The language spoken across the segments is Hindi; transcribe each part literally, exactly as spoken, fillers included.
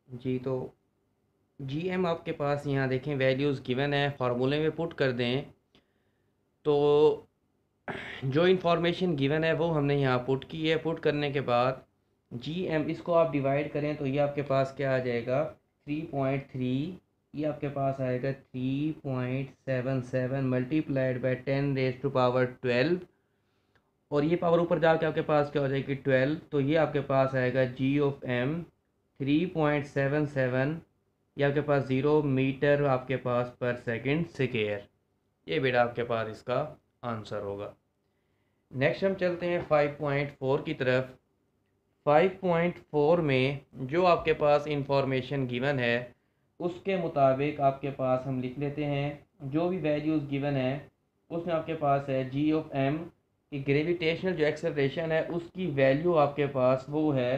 जी तो जी एम आपके पास यहाँ देखें वैल्यूज़ गिवन है, फार्मूले में पुट कर दें तो जो इंफॉर्मेशन गिवन है वो हमने यहाँ पुट की है। पुट करने के बाद जी एम इसको आप डिवाइड करें तो ये आपके पास क्या आ जाएगा, थ्री पॉइंट थ्री, ये आपके पास आएगा three point seven seven multiplied by ten raise to power twelve, और ये पावर ऊपर जाके आपके पास क्या हो जाएगी ट्वेल्व, तो ये आपके पास आएगा G of M three point seven seven, ये आपके पास ज़ीरो मीटर आपके पास पर सेकंड स्क्वायर। ये बेटा आपके पास इसका आंसर होगा। नेक्स्ट हम चलते हैं फाइव पॉइंट फोर की तरफ। फाइव पॉइंट फोर में जो आपके पास इंफॉर्मेशन गिवन है उसके मुताबिक आपके पास हम लिख लेते हैं जो भी वैल्यूज़ गिवन है उसमें आपके पास है जी ऑफ एम की ग्रेविटेशनल जो एक्सेलरेशन है उसकी वैल्यू आपके पास वो है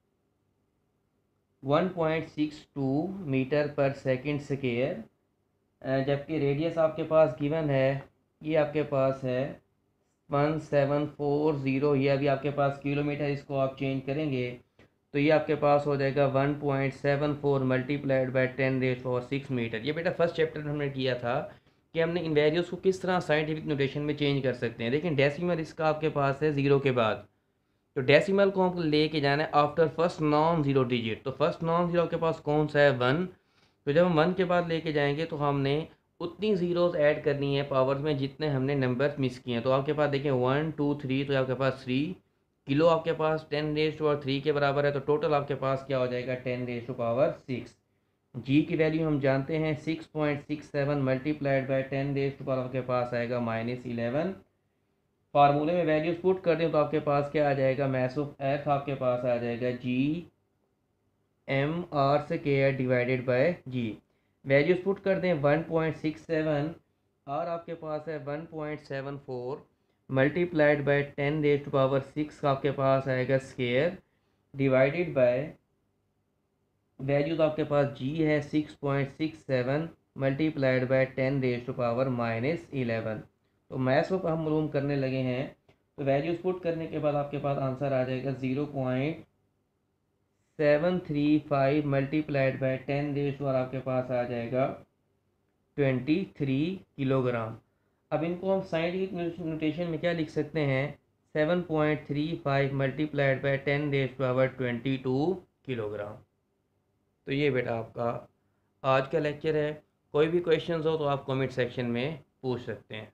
one point six two metre per second square, जबकि रेडियस आपके पास गिवन है ये आपके पास है वन सेवन फोर ज़ीरो, ये अभी आपके पास किलोमीटर, इसको आप चेंज करेंगे तो ये आपके पास हो जाएगा one point seven four multiplied by ten raise power six metre. ये बेटा फर्स्ट चैप्टर में हमने किया था कि हमने इन वैल्यूज़ को किस तरह साइंटिफिक नोटेशन में चेंज कर सकते हैं। लेकिन डेसिमल इसका आपके पास है ज़ीरो के बाद, तो डेसिमल को हमको लेके जाना है after first non zero digit. तो फर्स्ट नॉन ज़ीरो के पास कौन सा है, वन। तो जब हम वन के बाद लेके जाएंगे तो हमने उतनी ज़ीरोज़ ऐड करनी है पावर्स में जितने हमने नंबर मिस किए हैं। तो आपके पास देखें वन टू थ्री, तो आपके पास थ्री किलो आपके पास ten raise to power three के बराबर है, तो टोटल आपके पास क्या हो जाएगा ten raise to power six. G की वैल्यू हम जानते हैं six point six seven multiplied by ten raise to power आपके पास आएगा माइनस इलेवन। फार्मूले में वैल्यूज पुट कर दें तो आपके पास क्या आ जाएगा, मैस ऑफ एफ आपके पास आ जाएगा जी एम आर से के R divided by G. Values put कर दें one point six seven, R आपके पास है one point seven four multiplied by ten raise to power six आपके पास आएगा स्केयर डिवाइडेड बाय वैल्यूज आपके पास जी है six point six seven multiplied by ten raise to power minus eleven. तो मैथ्स को हम मालूम करने लगे हैं, तो वैल्यूज पुट करने के बाद आपके पास आंसर आ जाएगा zero point seven three five multiplied by ten raise और आपके पास आ जाएगा ट्वेंटी थ्री किलोग्राम। अब इनको हम साइंटिफिक नोटेशन में क्या लिख सकते हैं, seven point three five multiplied by ten raise power twenty two kilogram. तो ये बेटा आपका आज का लेक्चर है। कोई भी क्वेश्चंस हो तो आप कमेंट सेक्शन में पूछ सकते हैं।